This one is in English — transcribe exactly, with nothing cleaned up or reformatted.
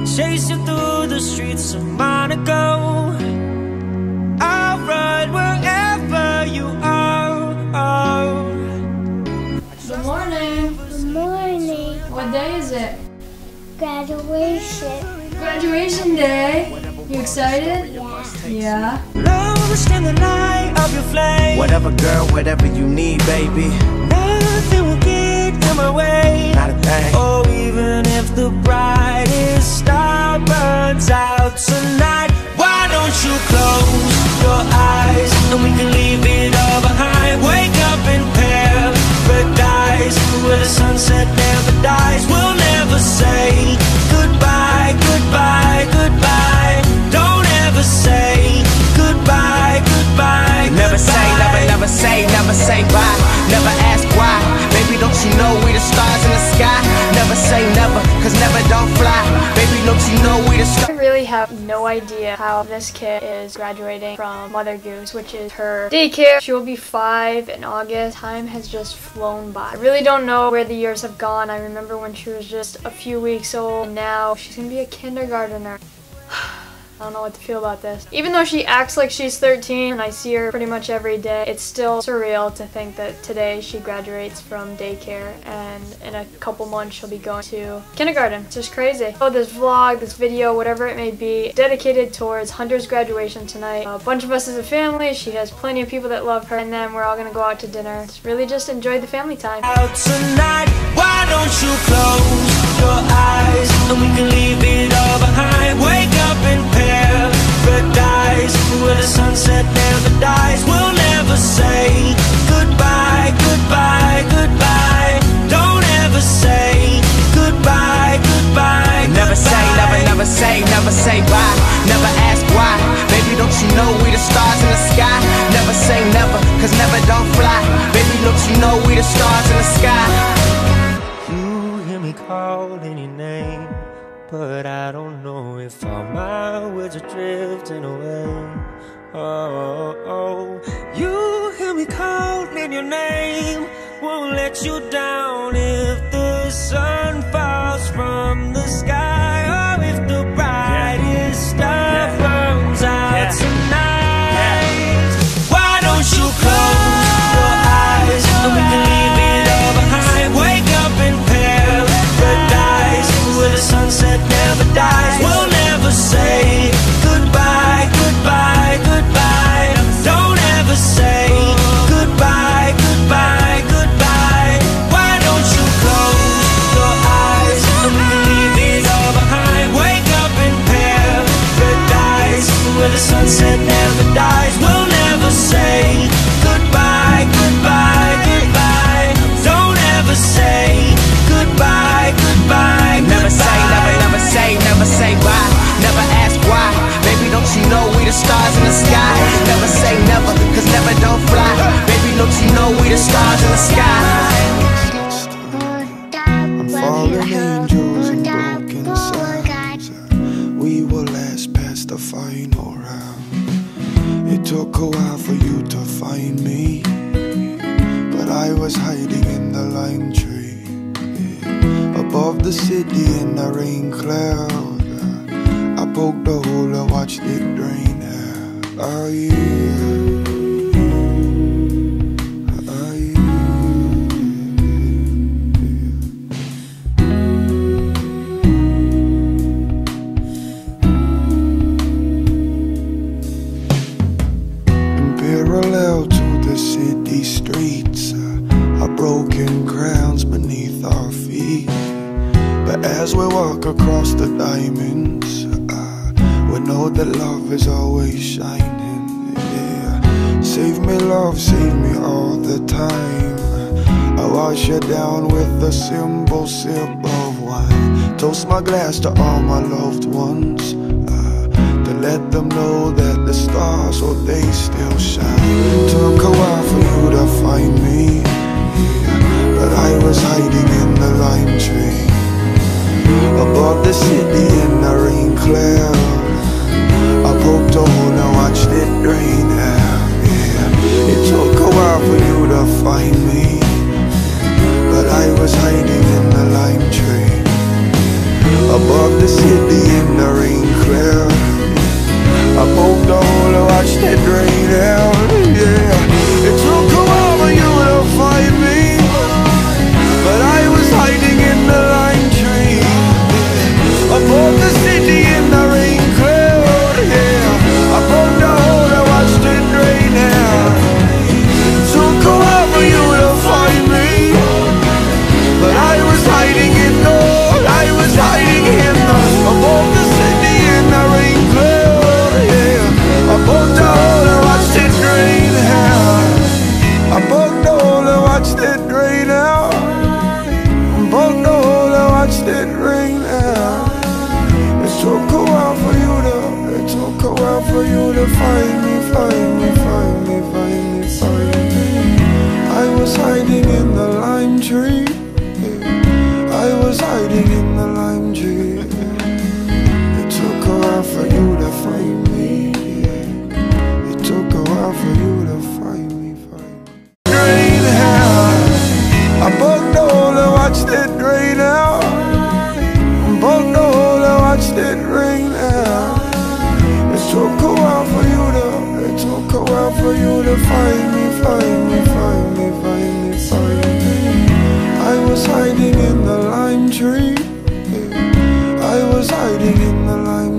chase you through the streets of Monaco. I'll ride wherever you are. Good morning. Good morning. What day is it? Graduation. Graduation day. You excited? Yeah. Yeah. Lost in the light of your flame. Whatever, girl, whatever you need, baby. Nothing will get in my way. Not a thing. Oh, even if the brightest star burns out tonight, why don't you close your eyes and we can leave it all behind? Wake up in paradise where the sunset never dies. We'll never say goodbye, goodbye, goodbye. Don't ever say goodbye, goodbye, Never say, goodbye. never, never say, never say bye. Never ask why. Baby, don't you know we the stars in the sky? Never say never, cause never don't fly. Baby, don't you know we the stars? I really have no idea how this kid is graduating from Mother Goose, which is her daycare. She will be five in August. Time has just flown by. I really don't know where the years have gone. I remember when she was just a few weeks old, and now she's gonna be a kindergartner. I don't know what to feel about this. Even though she acts like she's thirteen and I see her pretty much every day, it's still surreal to think that today she graduates from daycare and in a couple months she'll be going to kindergarten. It's just crazy. Oh, this vlog, this video, whatever it may be, dedicated towards Hunter's graduation tonight. A bunch of us as a family, she has plenty of people that love her, and then we're all gonna go out to dinner. It's really just enjoy the family time. Out tonight, why don't you close your eyes and we can leave it all behind? Wake up in paradise where the sunset never dies. We'll never say goodbye, goodbye, goodbye. Don't ever say goodbye, goodbye, Never say, never, never say, never say bye. Never ask why. Baby, don't you know we the stars in the sky? Never say never, cause never don't fly. Baby, don't you know we the stars in the sky? You hear me calling your name, but I don't know if all my words are drifting away. Oh, oh, oh. You hear me calling your name, won't let you down if the sun falls from the sky, or if the brightest star yeah. burns out yeah. tonight. Yeah. Why don't you close your eyes and we can leave it all behind? Wake up in paradise where the sunset never dies. We'll never say goodbye, goodbye, goodbye. Don't ever say goodbye, goodbye, goodbye. Why don't you close your eyes and we can leave it all behind? Wake up in paradise where the sunset never dies. We'll never say goodbye, goodbye, goodbye. Don't ever say goodbye, goodbye, goodbye. Never say, never, never say, never say bye. Never ask why. Baby, don't you know we the stars in the sky? Never say never, cause never don't fly. Baby, don't you know we the stars in the sky? I'm fallen angels and broken sounds. We will last past the final round. It took a while for you to find me, but I was hiding in the lime tree, yeah. Above the city in the rain cloud. I poked the hole and watched it drain out. Oh yeah. Oh yeah. In parallel to the city streets are broken grounds beneath our feet. But as we walk across the diamonds, we know that love is always shining, yeah. Save me, love, save me all the time. I wash you down with a simple sip of wine. Toast my glass to all my loved ones, uh, to let them know that the stars, oh, they still shine. Took a while for you to find me, yeah, but I was hiding in the lime tree. Above the city in the rain cloud, I poked a hole and watched it drain out, yeah. It took a while for you to find me, but I was hiding in the lime tree. above the city in the rain cloud. I poked the hole to watch it rain out, yeah. It took a while for you to find me, but I was hiding in the lime tree, above the city in the rain cloud, yeah. I poked the hole to watch it rain out. It took a while for you to find me, but I was hiding in the, I was hiding in the, above the city in the rain cloud, yeah. I poked the hole and watched it drain out. I poked the hole and watched it drain out. I poked the hole and watched it rain out. It took a while for you to, it took a while for you to find me, find me, find me, find me, find me. I was hiding in the lime tree. I was hiding in the lime tree. It took a while for you to find me. It took a while for you to find me, find me. Drain out. I poked the hole and watched it drain out. I poked the hole and watched it rain out. It took a while for you to, it took a while for you to find me, find me, find me, find me, find me. I was hiding in the lime tree. I was hiding in the lime